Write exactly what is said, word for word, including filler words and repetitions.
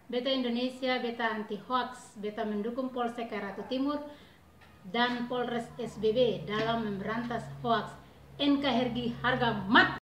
Beta Indonesia, Beta Anti Hoax, Beta mendukung Polsek Ratu Timur dan Polres S B B dalam memberantas hoax. N K Hergi harga mati.